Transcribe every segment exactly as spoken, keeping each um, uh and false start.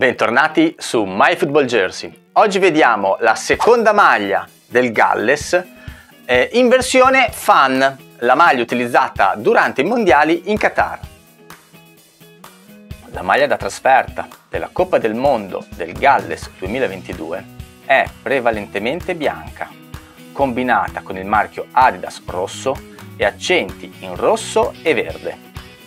Bentornati su MyFootballJersey. Oggi vediamo la seconda maglia del Galles eh, in versione fan, la maglia utilizzata durante i mondiali in Qatar. La maglia da trasferta della Coppa del Mondo del Galles duemilaventidue è prevalentemente bianca, combinata con il marchio Adidas rosso e accenti in rosso e verde.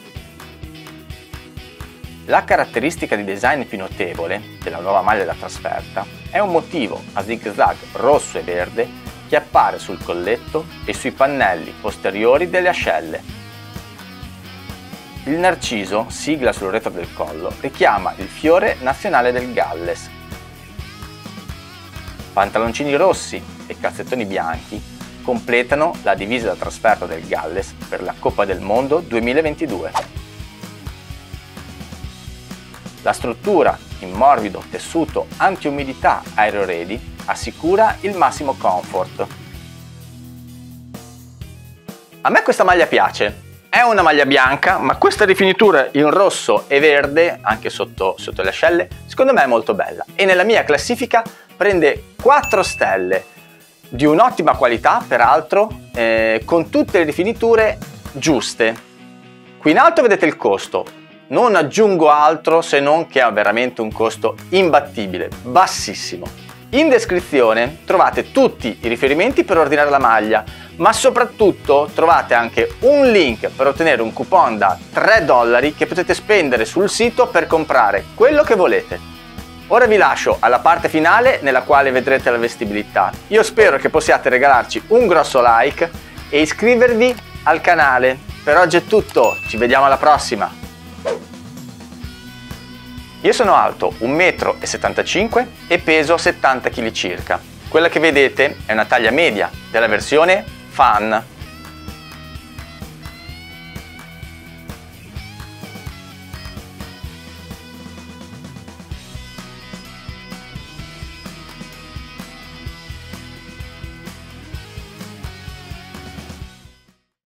La caratteristica di design più notevole della nuova maglia da trasferta è un motivo a zig-zag rosso e verde che appare sul colletto e sui pannelli posteriori delle ascelle. Il narciso, sigla sul retro del collo, richiama il fiore nazionale del Galles. Pantaloncini rossi e calzettoni bianchi completano la divisa da trasferta del Galles per la Coppa del Mondo duemilaventidue. La struttura in morbido tessuto anti-umidità Aero Ready assicura il massimo comfort. A me questa maglia piace, è una maglia bianca, ma questa rifinitura in rosso e verde, anche sotto, sotto le ascelle, secondo me è molto bella e nella mia classifica prende quattro stelle, di un'ottima qualità peraltro, eh, con tutte le rifiniture giuste. Qui in alto vedete il costo. Non aggiungo altro se non che ha veramente un costo imbattibile, bassissimo. In descrizione trovate tutti i riferimenti per ordinare la maglia, ma soprattutto trovate anche un link per ottenere un coupon da tre dollari che potete spendere sul sito per comprare quello che volete. Ora vi lascio alla parte finale nella quale vedrete la vestibilità. Io spero che possiate regalarci un grosso like e iscrivervi al canale. Per oggi è tutto, ci vediamo alla prossima! Io sono alto un metro e settantacinque e peso settanta chili circa. Quella che vedete è una taglia media della versione fan.